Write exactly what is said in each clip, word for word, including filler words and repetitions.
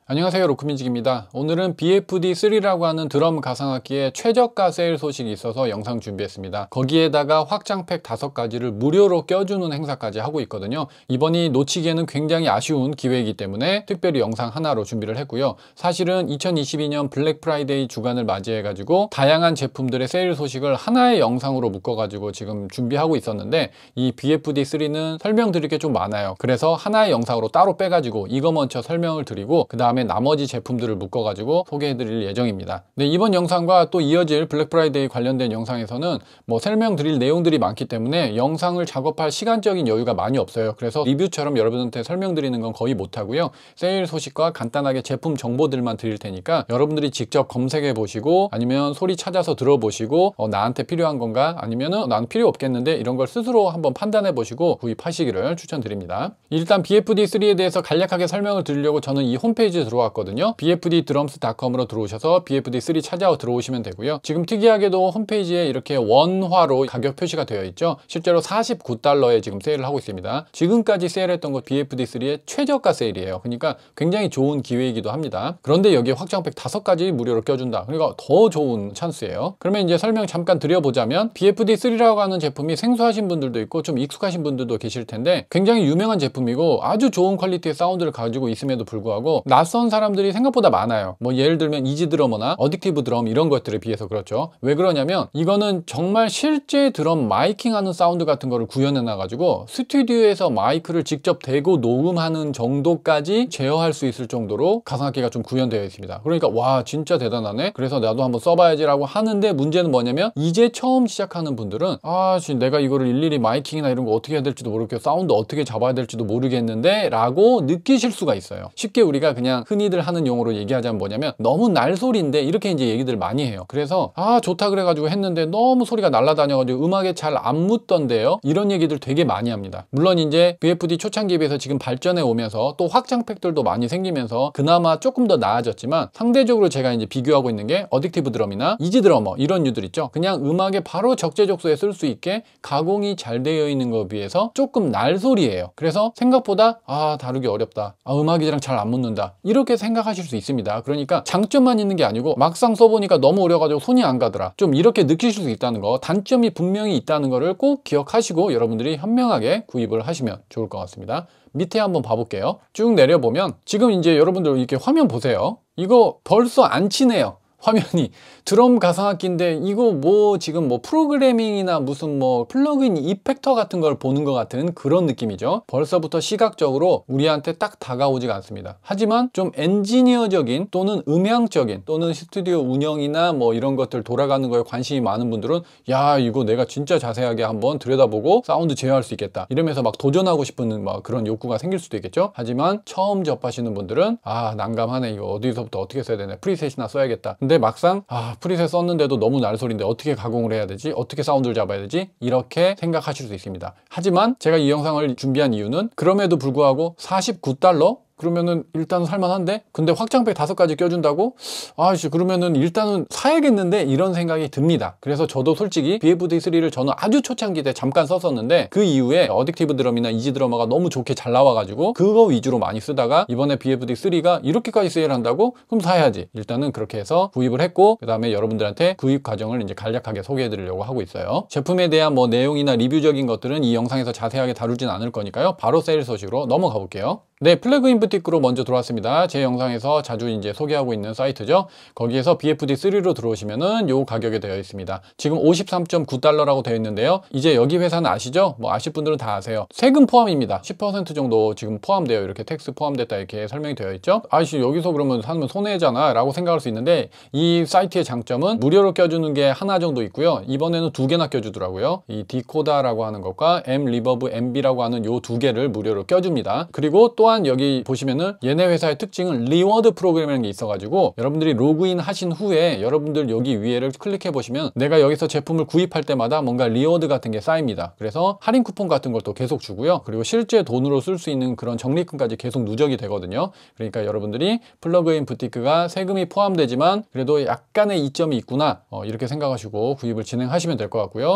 안녕하세요, 로크뮤직입니다. 오늘은 비에프디 쓰리라고 하는 드럼 가상악기의 최저가 세일 소식이 있어서 영상 준비했습니다. 거기에다가 확장팩 다섯 가지를 무료로 껴주는 행사까지 하고 있거든요. 이번이 놓치기에는 굉장히 아쉬운 기회이기 때문에 특별히 영상 하나로 준비를 했고요. 사실은 이천이십이 년 블랙 프라이데이 주간을 맞이해가지고 다양한 제품들의 세일 소식을 하나의 영상으로 묶어가지고 지금 준비하고 있었는데 이 비에프디 쓰리는 설명드릴 게 좀 많아요. 그래서 하나의 영상으로 따로 빼가지고 이거 먼저 설명을 드리고 그 다음에 나머지 제품들을 묶어가지고 소개해드릴 예정입니다. 네, 이번 영상과 또 이어질 블랙 프라이데이 관련된 영상에서는 뭐 설명드릴 내용들이 많기 때문에 영상을 작업할 시간적인 여유가 많이 없어요. 그래서 리뷰처럼 여러분한테 설명드리는 건 거의 못하고요. 세일 소식과 간단하게 제품 정보들만 드릴 테니까 여러분들이 직접 검색해 보시고 아니면 소리 찾아서 들어보시고 어, 나한테 필요한 건가 아니면은 난 필요 없겠는데 이런 걸 스스로 한번 판단해 보시고 구입하시기를 추천드립니다. 일단 비에프디 쓰리에 대해서 간략하게 설명을 드리려고 저는 이 홈페이지에 들어왔거든요. 비에프디 드럼스 닷컴으로 들어오셔서 비에프디 쓰리 찾아 들어오시면 되고요. 지금 특이하게도 홈페이지에 이렇게 원화로 가격 표시가 되어 있죠. 실제로 사십구 달러에 지금 세일을 하고 있습니다. 지금까지 세일했던 것 비에프디 쓰리의 최저가 세일이에요. 그러니까 굉장히 좋은 기회이기도 합니다. 그런데 여기에 확장팩 다섯 가지 무료로 껴준다. 그러니까 더 좋은 찬스예요. 그러면 이제 설명 잠깐 드려보자면 비에프디 쓰리라고 하는 제품이 생소하신 분들도 있고 좀 익숙하신 분들도 계실 텐데 굉장히 유명한 제품이고 아주 좋은 퀄리티의 사운드를 가지고 있음에도 불구하고 낯선 사람들이 생각보다 많아요. 뭐 예를 들면 이지 드러머나 어딕티브 드럼 이런 것들에 비해서 그렇죠. 왜 그러냐면 이거는 정말 실제 드럼 마이킹 하는 사운드 같은 거를 구현해 놔 가지고 스튜디오에서 마이크를 직접 대고 녹음하는 정도까지 제어할 수 있을 정도로 가상악기가 좀 구현되어 있습니다. 그러니까 와 진짜 대단하네. 그래서 나도 한번 써봐야지 라고 하는데 문제는 뭐냐면 이제 처음 시작하는 분들은 아 내가 이거를 일일이 마이킹이나 이런 거 어떻게 해야 될지도 모르겠고 사운드 어떻게 잡아야 될지도 모르겠는데 라고 느끼실 수가 있어요. 쉽게 우리가 그냥 흔히들 하는 용어로 얘기하자면 뭐냐면 너무 날소리인데 이렇게 이제 얘기들 많이 해요. 그래서 아 좋다 그래가지고 했는데 너무 소리가 날아다녀가지고 음악에 잘 안 묻던데요. 이런 얘기들 되게 많이 합니다. 물론 이제 비에프디 초창기에 비해서 지금 발전해 오면서 또 확장팩들도 많이 생기면서 그나마 조금 더 나아졌지만 상대적으로 제가 이제 비교하고 있는 게 어딕티브 드럼이나 이지 드러머 이런 류들 있죠. 그냥 음악에 바로 적재적소에 쓸 수 있게 가공이 잘 되어 있는 것에 비해서 조금 날소리예요. 그래서 생각보다 아 다루기 어렵다. 아 음악이랑 잘 안 묻는다. 이렇게 생각하실 수 있습니다. 그러니까 장점만 있는 게 아니고 막상 써보니까 너무 어려가지고 손이 안 가더라. 좀 이렇게 느끼실 수 있다는 거, 단점이 분명히 있다는 거를 꼭 기억하시고 여러분들이 현명하게 구입을 하시면 좋을 것 같습니다. 밑에 한번 봐볼게요. 쭉 내려보면 지금 이제 여러분들 이렇게 화면 보세요. 이거 벌써 안 치네요. 화면이 드럼 가상악기인데 이거 뭐 지금 뭐 프로그래밍이나 무슨 뭐 플러그인 이펙터 같은 걸 보는 것 같은 그런 느낌이죠. 벌써부터 시각적으로 우리한테 딱 다가오지가 않습니다. 하지만 좀 엔지니어적인 또는 음향적인 또는 스튜디오 운영이나 뭐 이런 것들 돌아가는 거에 관심이 많은 분들은 야 이거 내가 진짜 자세하게 한번 들여다보고 사운드 제어할 수 있겠다 이러면서 막 도전하고 싶은 막 그런 욕구가 생길 수도 있겠죠. 하지만 처음 접하시는 분들은 아 난감하네 이거 어디서부터 어떻게 써야 되나 프리셋이나 써야겠다. 근데 막상 아 프리셋 썼는데도 너무 날소리인데 어떻게 가공을 해야 되지? 어떻게 사운드를 잡아야 되지? 이렇게 생각하실 수 있습니다. 하지만 제가 이 영상을 준비한 이유는 그럼에도 불구하고 사십구 달러? 그러면은 일단은 살만한데? 근데 확장팩 다섯 가지 껴준다고? 아씨 그러면은 일단은 사야겠는데? 이런 생각이 듭니다. 그래서 저도 솔직히 비에프디 쓰리를 저는 아주 초창기 때 잠깐 썼었는데 그 이후에 어딕티브 드럼이나 이지 드러머가 너무 좋게 잘 나와가지고 그거 위주로 많이 쓰다가 이번에 비에프디 쓰리가 이렇게까지 세일한다고? 그럼 사야지. 일단은 그렇게 해서 구입을 했고 그 다음에 여러분들한테 구입 과정을 이제 간략하게 소개해 드리려고 하고 있어요. 제품에 대한 뭐 내용이나 리뷰적인 것들은 이 영상에서 자세하게 다루진 않을 거니까요. 바로 세일 소식으로 넘어가 볼게요. 네, 플래그인 부티크로 먼저 들어왔습니다. 제 영상에서 자주 이제 소개하고 있는 사이트죠. 거기에서 비에프디 쓰리로 들어오시면은 요 가격에 되어 있습니다. 지금 오십삼 점 구 달러라고 되어 있는데요. 이제 여기 회사는 아시죠? 뭐 아실 분들은 다 아세요. 세금 포함입니다. 십 퍼센트 정도 지금 포함돼요. 이렇게 텍스 포함됐다 이렇게 설명이 되어 있죠. 아이씨 여기서 그러면 사면 손해잖아 라고 생각할 수 있는데 이 사이트의 장점은 무료로 껴주는 게 하나 정도 있고요. 이번에는 두 개나 껴주더라고요. 이 디코다라고 하는 것과 M 리버브 엠비라고 하는 요 두 개를 무료로 껴줍니다. 그리고 또 또한 여기 보시면은 얘네 회사의 특징은 리워드 프로그램이라는 게 있어가지고 여러분들이 로그인 하신 후에 여러분들 여기 위에를 클릭해 보시면 내가 여기서 제품을 구입할 때마다 뭔가 리워드 같은 게 쌓입니다. 그래서 할인 쿠폰 같은 것도 계속 주고요. 그리고 실제 돈으로 쓸 수 있는 그런 적립금까지 계속 누적이 되거든요. 그러니까 여러분들이 플러그인 부티크가 세금이 포함되지만 그래도 약간의 이점이 있구나 어, 이렇게 생각하시고 구입을 진행하시면 될 것 같고요.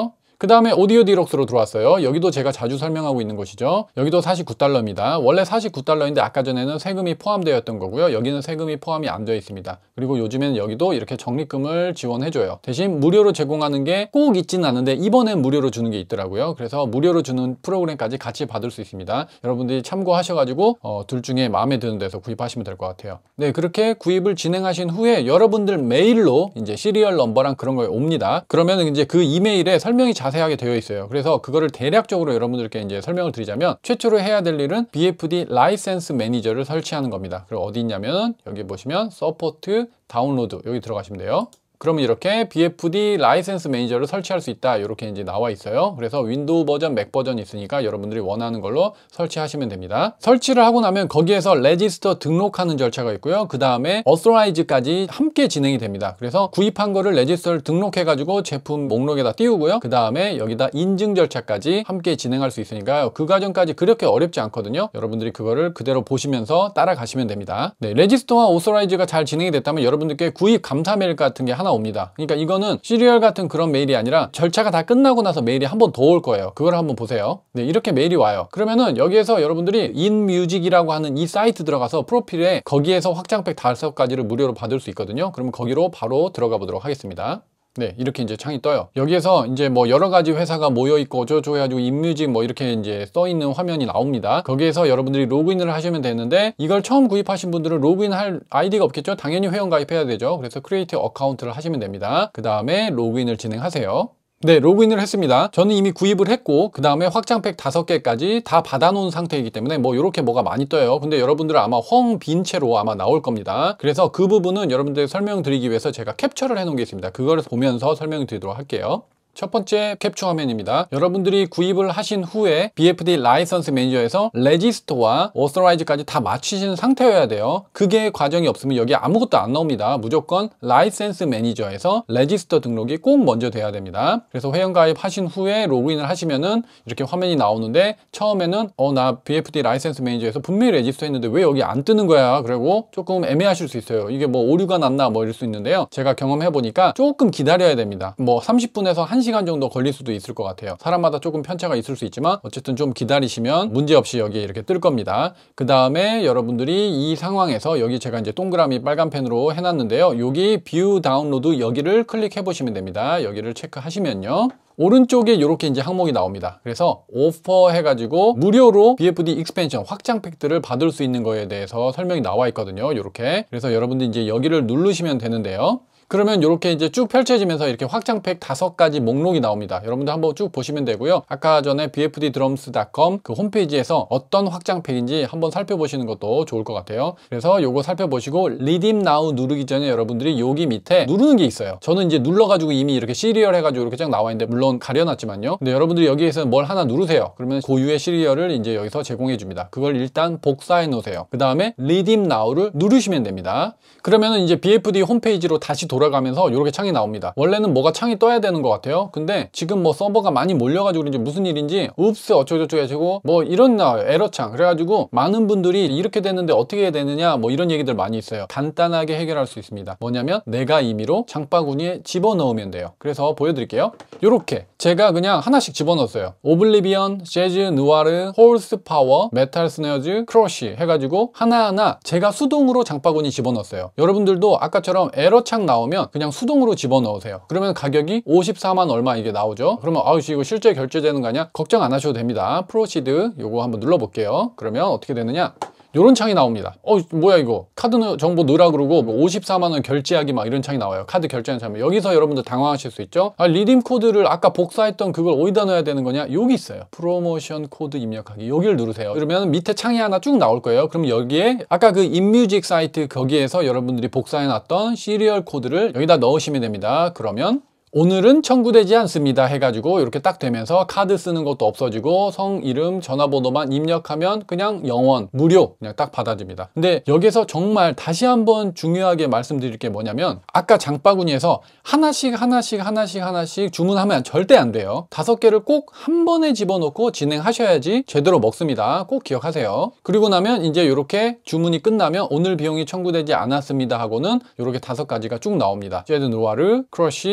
그 다음에 오디오 디럭스로 들어왔어요. 여기도 제가 자주 설명하고 있는 곳이죠. 여기도 사십구 달러입니다. 원래 사십구 달러인데 아까 전에는 세금이 포함되어 있던 거고요. 여기는 세금이 포함이 안 되어 있습니다. 그리고 요즘에는 여기도 이렇게 적립금을 지원해줘요. 대신 무료로 제공하는 게 꼭 있지는 않은데 이번엔 무료로 주는 게 있더라고요. 그래서 무료로 주는 프로그램까지 같이 받을 수 있습니다. 여러분들이 참고하셔가지고 어, 둘 중에 마음에 드는 데서 구입하시면 될 것 같아요. 네, 그렇게 구입을 진행하신 후에 여러분들 메일로 이제 시리얼 넘버랑 그런 거 옵니다. 그러면 이제 그 이메일에 설명이 자세하게 되어 있어요. 그래서 그거를 대략적으로 여러분들께 이제 설명을 드리자면 최초로 해야 될 일은 비에프디 라이센스 매니저를 설치하는 겁니다. 그리고 어디 있냐면 여기 보시면 서포트 다운로드 여기 들어가시면 돼요. 그러면 이렇게 비에프디 라이센스 매니저를 설치할 수 있다 이렇게 이제 나와 있어요. 그래서 윈도우 버전, 맥 버전이 있으니까 여러분들이 원하는 걸로 설치하시면 됩니다. 설치를 하고 나면 거기에서 레지스터 등록하는 절차가 있고요. 그 다음에 어소라이즈까지 함께 진행이 됩니다. 그래서 구입한 거를 레지스터를 등록해 가지고 제품 목록에다 띄우고요. 그 다음에 여기다 인증 절차까지 함께 진행할 수 있으니까요. 그 과정까지 그렇게 어렵지 않거든요. 여러분들이 그거를 그대로 보시면서 따라가시면 됩니다. 네, 레지스터와 오소라이즈가 잘 진행이 됐다면 여러분들께 구입 감사 메일 같은 게 하나 옵니다. 그러니까 이거는 시리얼 같은 그런 메일이 아니라 절차가 다 끝나고 나서 메일이 한 번 더 올 거예요. 그걸 한번 보세요. 네, 이렇게 메일이 와요. 그러면은 여기에서 여러분들이 인뮤직이라고 하는 이 사이트 들어가서 프로필에 거기에서 확장팩 다섯 가지를 무료로 받을 수 있거든요. 그러면 거기로 바로 들어가 보도록 하겠습니다. 네, 이렇게 이제 창이 떠요. 여기에서 이제 뭐 여러 가지 회사가 모여 있고 어쩌고저쩌고 해가지고 인뮤직 뭐 이렇게 이제 써 있는 화면이 나옵니다. 거기에서 여러분들이 로그인을 하시면 되는데 이걸 처음 구입하신 분들은 로그인 할 아이디가 없겠죠? 당연히 회원 가입해야 되죠. 그래서 크리에이트 어카운트를 하시면 됩니다. 그 다음에 로그인을 진행하세요. 네, 로그인을 했습니다. 저는 이미 구입을 했고 그 다음에 확장팩 다섯 개까지 다 받아놓은 상태이기 때문에 뭐 이렇게 뭐가 많이 떠요. 근데 여러분들은 아마 헝 빈 채로 아마 나올 겁니다. 그래서 그 부분은 여러분들 설명드리기 위해서 제가 캡처를 해놓은 게 있습니다. 그걸 보면서 설명드리도록 할게요. 첫 번째 캡처 화면입니다. 여러분들이 구입을 하신 후에 비에프디 라이선스 매니저에서 레지스터와 오서라이즈까지 다 마치신 상태여야 돼요. 그게 과정이 없으면 여기 아무것도 안 나옵니다. 무조건 라이센스 매니저에서 레지스터 등록이 꼭 먼저 돼야 됩니다. 그래서 회원 가입하신 후에 로그인을 하시면은 이렇게 화면이 나오는데 처음에는 어 나 비에프디 라이센스 매니저에서 분명히 레지스터 했는데 왜 여기 안 뜨는 거야? 그리고 조금 애매하실 수 있어요. 이게 뭐 오류가 났나 뭐 이럴 수 있는데요. 제가 경험해 보니까 조금 기다려야 됩니다. 뭐 삼십 분에서 한 시간 정도 걸릴 수도 있을 것 같아요. 사람마다 조금 편차가 있을 수 있지만 어쨌든 좀 기다리시면 문제없이 여기에 이렇게 뜰 겁니다. 그 다음에 여러분들이 이 상황에서 여기 제가 이제 동그라미 빨간 펜으로 해놨는데요. 여기 뷰 다운로드 여기를 클릭해 보시면 됩니다. 여기를 체크하시면요. 오른쪽에 이렇게 이제 항목이 나옵니다. 그래서 오퍼 해가지고 무료로 비에프디 익스펜션 확장팩들을 받을 수 있는 거에 대해서 설명이 나와 있거든요. 이렇게. 그래서 여러분들 이제 여기를 누르시면 되는데요. 그러면 이렇게 이제 쭉 펼쳐지면서 이렇게 확장팩 다섯 가지 목록이 나옵니다. 여러분들 한번 쭉 보시면 되고요. 아까 전에 비에프디 드럼스 닷컴 그 홈페이지에서 어떤 확장팩인지 한번 살펴보시는 것도 좋을 것 같아요. 그래서 요거 살펴보시고 리딤 나우 누르기 전에 여러분들이 여기 밑에 누르는 게 있어요. 저는 이제 눌러가지고 이미 이렇게 시리얼 해가지고 이렇게 쫙 나와 있는데 물론 가려놨지만요. 근데 여러분들이 여기에서 뭘 하나 누르세요. 그러면 고유의 시리얼을 이제 여기서 제공해 줍니다. 그걸 일단 복사해 놓으세요. 그 다음에 리딤 나우를 누르시면 됩니다. 그러면은 이제 비에프디 홈페이지로 다시 돌아 돌아가면서 이렇게 창이 나옵니다. 원래는 뭐가 창이 떠야 되는 것 같아요. 근데 지금 뭐 서버가 많이 몰려가지고 그런지 무슨 일인지 읍스 어쩌고저쩌고 해가지고 뭐 이런 나와요. 에러창. 그래가지고 많은 분들이 이렇게 됐는데 어떻게 해야 되느냐 뭐 이런 얘기들 많이 있어요. 간단하게 해결할 수 있습니다. 뭐냐면 내가 임의로 장바구니에 집어넣으면 돼요. 그래서 보여드릴게요. 이렇게 제가 그냥 하나씩 집어넣었어요. 오블리비언, 재즈, 누아르, 홀스 파워, 메탈 스네어즈, 크러쉬 해가지고 하나하나 제가 수동으로 장바구니 집어넣었어요. 여러분들도 아까처럼 에러창 나오면 그냥 수동으로 집어넣으세요. 그러면 가격이 오십사만 얼마 이게 나오죠. 그러면 아우 이거 실제 결제되는 거 아니야? 걱정 안 하셔도 됩니다. 프로시드 요거 한번 눌러볼게요. 그러면 어떻게 되느냐? 요런 창이 나옵니다. 어 뭐야 이거 카드 정보 넣으라 그러고 뭐 오십사만 원 결제하기 막 이런 창이 나와요. 카드 결제하는 창. 여기서 여러분들 당황하실 수 있죠. 아, 리딤 코드를 아까 복사했던 그걸 어디다 넣어야 되는 거냐? 여기 있어요. 프로모션 코드 입력하기. 여기를 누르세요. 그러면 밑에 창이 하나 쭉 나올 거예요. 그럼 여기에 아까 그 인뮤직 사이트 거기에서 여러분들이 복사해 놨던 시리얼 코드를 여기다 넣으시면 됩니다. 그러면 오늘은 청구되지 않습니다 해가지고 이렇게 딱 되면서 카드 쓰는 것도 없어지고 성, 이름, 전화번호만 입력하면 그냥 영원, 무료 그냥 딱 받아집니다. 근데 여기서 정말 다시 한번 중요하게 말씀드릴 게 뭐냐면 아까 장바구니에서 하나씩 하나씩 하나씩 하나씩 주문하면 절대 안 돼요. 다섯 개를 꼭 한 번에 집어넣고 진행하셔야지 제대로 먹습니다. 꼭 기억하세요. 그리고 나면 이제 이렇게 주문이 끝나면 오늘 비용이 청구되지 않았습니다 하고는 이렇게 다섯 가지가 쭉 나옵니다. 제드 누아르, 크러쉬, 오블리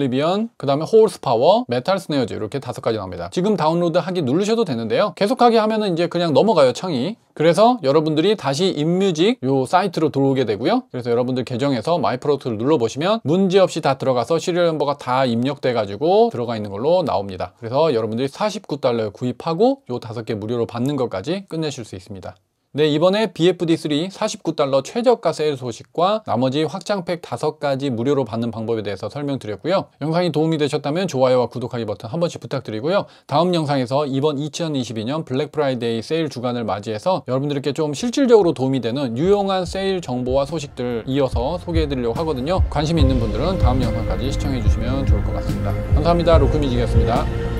오블리비언, 그 다음에 호스파워, 메탈 스네어즈 이렇게 다섯 가지 나옵니다. 지금 다운로드 하기 누르셔도 되는데요. 계속하게 하면은 이제 그냥 넘어가요, 창이. 그래서 여러분들이 다시 인뮤직 요 사이트로 들어오게 되고요. 그래서 여러분들 계정에서 마이 프로덕트를 눌러보시면 문제없이 다 들어가서 시리얼 넘버가 다 입력돼 가지고 들어가 있는 걸로 나옵니다. 그래서 여러분들이 사십구 달러에 구입하고 요 다섯 개 무료로 받는 것까지 끝내실 수 있습니다. 네, 이번에 비에프디 쓰리 사십구 달러 최저가 세일 소식과 나머지 확장팩 다섯 가지 무료로 받는 방법에 대해서 설명드렸고요. 영상이 도움이 되셨다면 좋아요와 구독하기 버튼 한 번씩 부탁드리고요. 다음 영상에서 이번 이천이십이 년 블랙 프라이데이 세일 주간을 맞이해서 여러분들께 좀 실질적으로 도움이 되는 유용한 세일 정보와 소식들 이어서 소개해드리려고 하거든요. 관심 있는 분들은 다음 영상까지 시청해주시면 좋을 것 같습니다. 감사합니다. 로크뮤직이었습니다.